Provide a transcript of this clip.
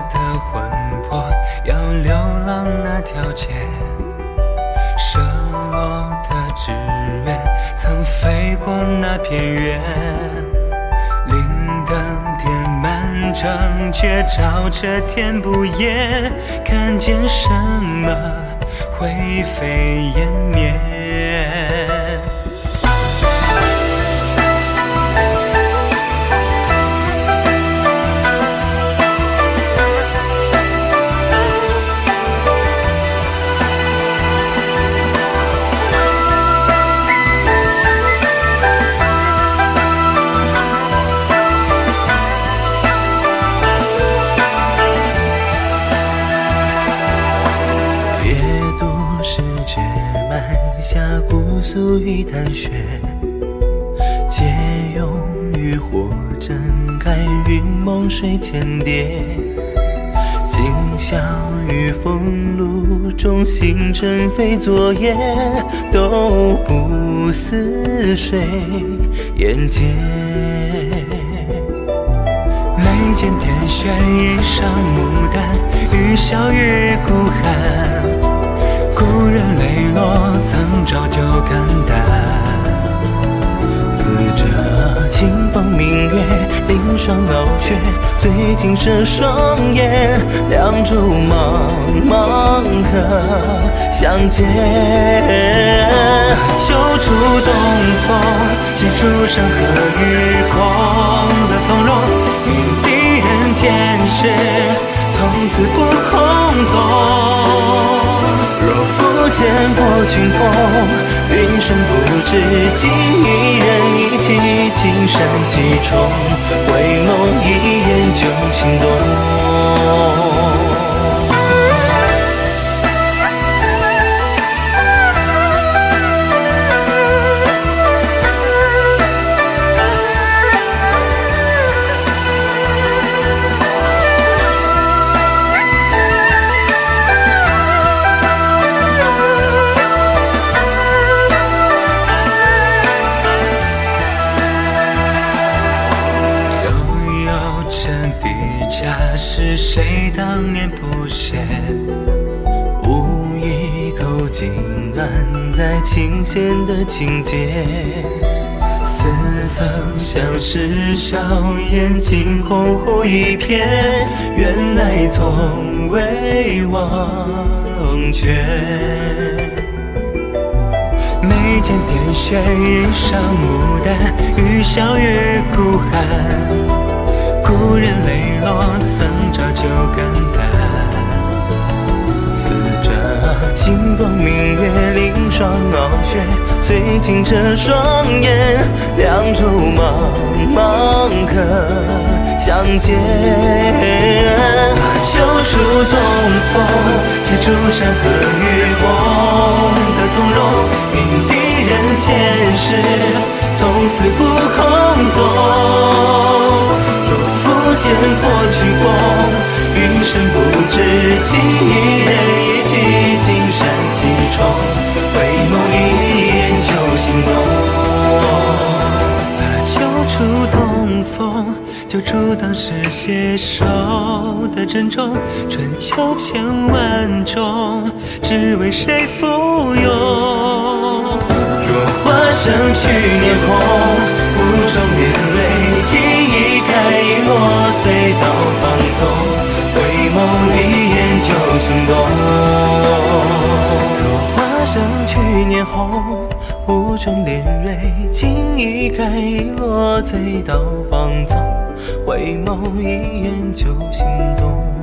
的魂魄，要流浪那条街。射落的志愿，曾飞过那边缘。灵灯点满整，却照着天不厌，看见什么灰飞烟灭。下姑苏一潭雪，借用渔火睁开云梦水间蝶。今宵雨风露中，星辰非昨夜，都不似水眼间。眉间点穴，一上牡丹，雨笑月孤寒。故人泪落，曾照旧肝胆。似这清风明月，凌霜傲雪，最近这双眼，两洲茫茫可相见。秋处东风，记住山河与空的从容，因敌人见识，从此不空纵。若复见过群峰，云深不知几人一骑青山几重，回眸一眼就心动。是谁当年不屑？无意勾进安在琴弦的情节，似曾相识，笑颜惊鸿忽一瞥，原来从未忘却。眉间点穴，一上牡丹，雨笑月孤寒。故人泪落，曾照旧肝胆。似这清风明月，凌霜傲雪，最近这双眼，两洲茫茫可相见。秋处东风，记住山河与空的从容，因敌人见识，从此不空纵。见过群峰，云深不知几人一骑青山几重，回眸一眼就心动。秋处东风，就出当时携手的珍重，春秋千万种，只为谁附庸。若花生去年红，雾中连蕊，记忆开一落，醉倒放纵，回眸一眼就心动。若花生去年红，雾中连蕊，记忆开一落，醉倒放纵，回眸一眼就心动。